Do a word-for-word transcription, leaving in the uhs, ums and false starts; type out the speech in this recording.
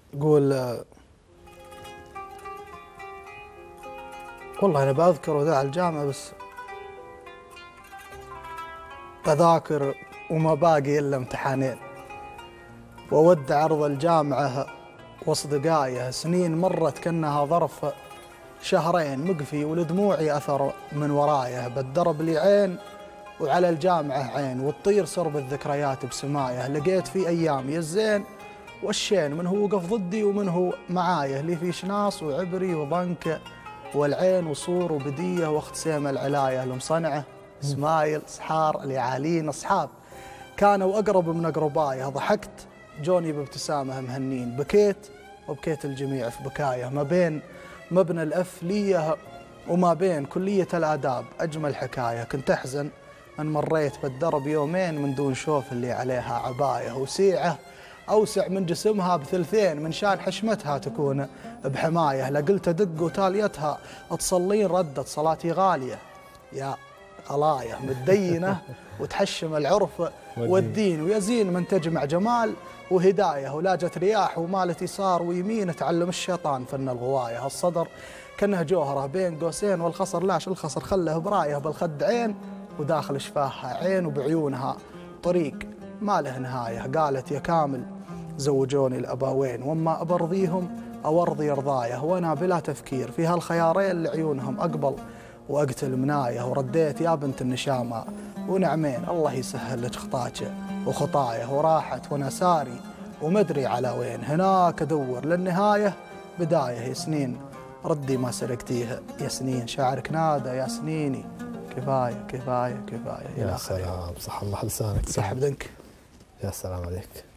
يقول آه، والله أنا بذكر ذا الجامعة بس أذاكر وما باقي إلا امتحانين، وأودع عرض الجامعة وأصدقائه. سنين مرت كأنها ظرف شهرين مقفي، ولدموعي أثر من ورايه. بالدرب لي عين وعلى الجامعة عين، وتطير سرب الذكريات بسمايه. لقيت في أيام الزين والشين، من هو وقف ضدي ومن هو معايه. لي في شناص وعبري وضنك والعين وصور وبدية، واخت سيم العلاية المصنعة اسمايل صحار اليعالين أصحاب كانوا أقرب من أقربايه. ضحكت جوني بابتسامة مهنين، بكيت وبكيت الجميع في بكايه. ما بين مبنى الأفلية وما بين كلية الآداب أجمل حكاية. كنت أحزن أن مريت بالدرب يومين من دون شوف اللي عليها عباية، وسيعة أوسع من جسمها بثلثين، من شان حشمتها تكون بحماية. لقلت أدق وتاليتها تصلين ردت صلاتي غالية يا غلاية، متدينة وتحشم العرف والدين، ويزين من تجمع جمال وهداية. ولاجت رياح ومالت يسار ويمين، تعلم الشيطان فن الغواية. الصدر كأنه جوهرة بين قوسين، والخصر لاش الخصر خله برايه. بالخد عين وداخل شفاهها عين، وبعيونها طريق ما له نهاية. قالت يا كامل زوجوني الأباوين، وما أبرضيهم أو أرضي رضايه. وأنا بلا تفكير في هالخيارين لعيونهم أقبل وأقتل منايه. ورديت يا بنت النشامة ونعمين، الله يسهل لك خطاك وخطايه. وراحت وأنا ساري ومدري على وين، هناك أدور للنهاية بداية. يا سنين ردي ما سرقتيها يا سنين، شاعرك نادى يا سنيني كفاية كفاية كفاية. يا سلام، صح الله لسانك، صح بدنك. يا سلام عليك.